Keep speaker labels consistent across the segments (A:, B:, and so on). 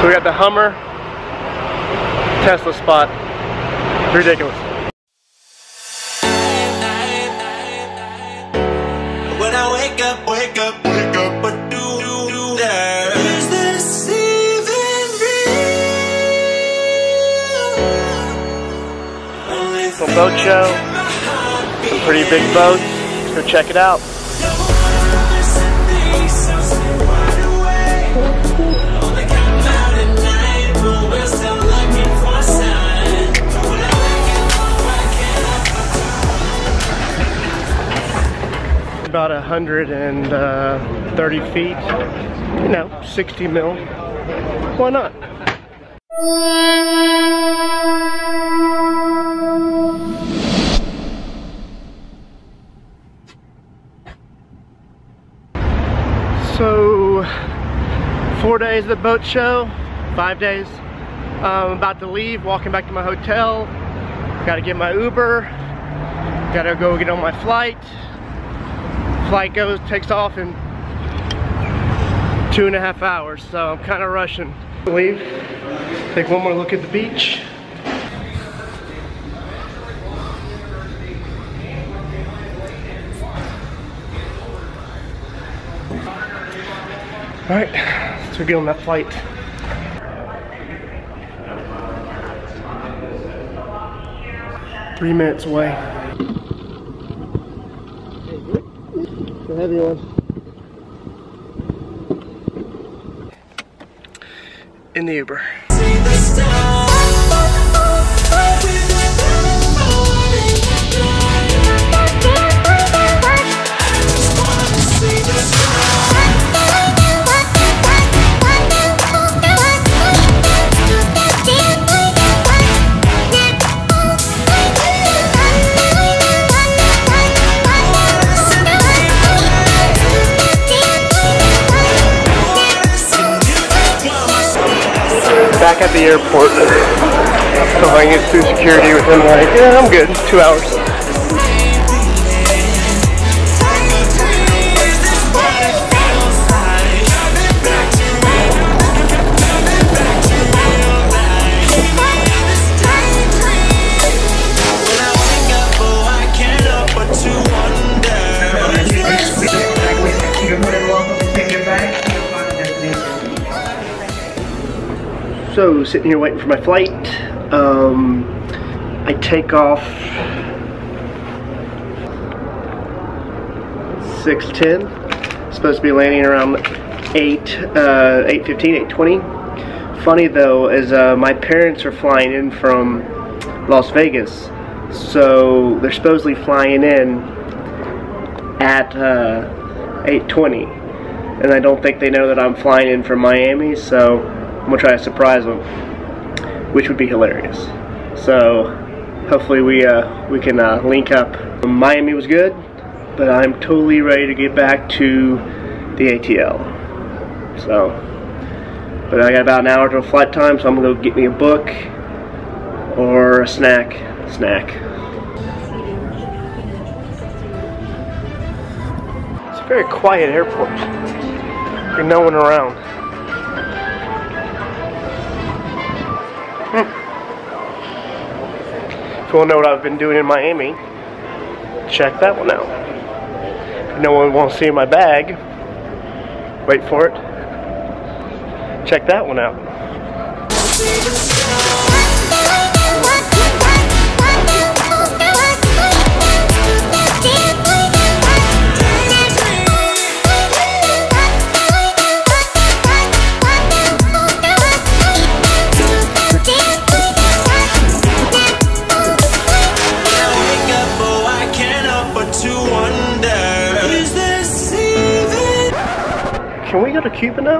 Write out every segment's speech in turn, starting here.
A: So we got the Hummer Tesla spot. Ridiculous.
B: When I wake up, what do there? Is this even real?
A: Some boat show, some pretty big boats. Let's go check it out. About 130 feet, you know, 60 mil. Why not? So 4 days of the boat show, 5 days. I'm about to leave, walking back to my hotel. Gotta get my Uber, gotta go get on my flight. Flight takes off in 2.5 hours, so I'm kind of rushing. Leave, take one more look at the beach. All right, let's go get on that flight. Three minutes away. The heavy one. In the Uber. Back at the airport. So I can get through security within like, yeah, I'm good, 2 hours. So, sitting here waiting for my flight. I take off 6:10. Supposed to be landing around 8:15, 8:20. Funny though, is my parents are flying in from Las Vegas, so they're supposedly flying in at 8:20, and I don't think they know that I'm flying in from Miami, so I'm gonna try to surprise them, which would be hilarious. So hopefully we can link up. Miami was good, but I'm totally ready to get back to the ATL. So, but I got about an hour till flight time, so I'm gonna go get me a book or a snack. It's a very quiet airport. There's no one around. If you want to know what I've been doing in Miami, check that one out. If no one wants to see my bag, wait for it. Check that one out. Can we go to Cuba now?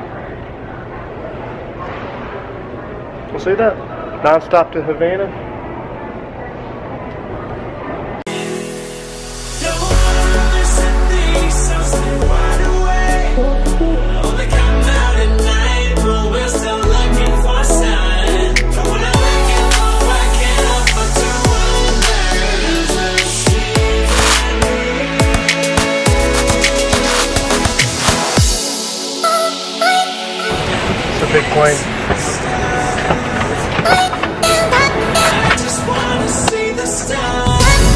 A: We'll see that? Non-stop to Havana? Big airplane.
B: I just wanna see the stars.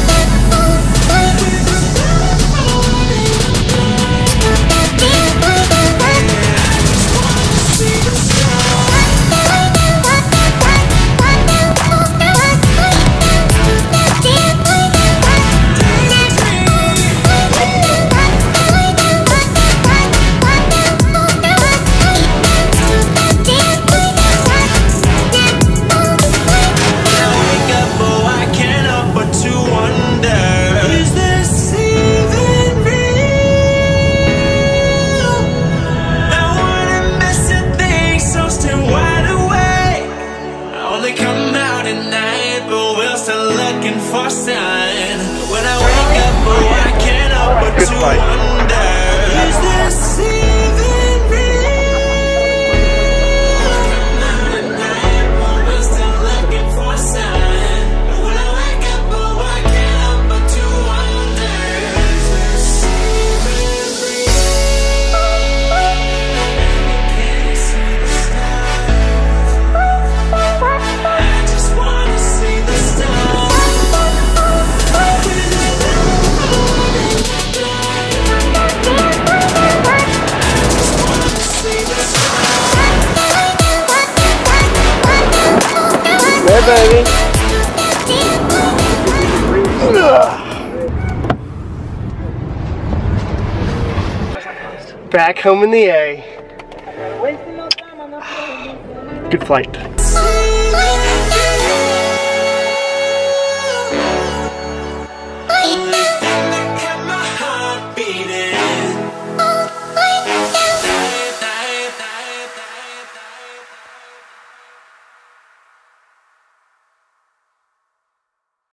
B: For sign. When I wake up, oh, I can't help but to wonder, is this even real? At night, but we're still looking for a sign. When I wake up, oh, I can't help but to wonder, is this even real? Can you see the stars? I just wanna see the stars.
A: Yeah, baby. Back home in the A. Good flight.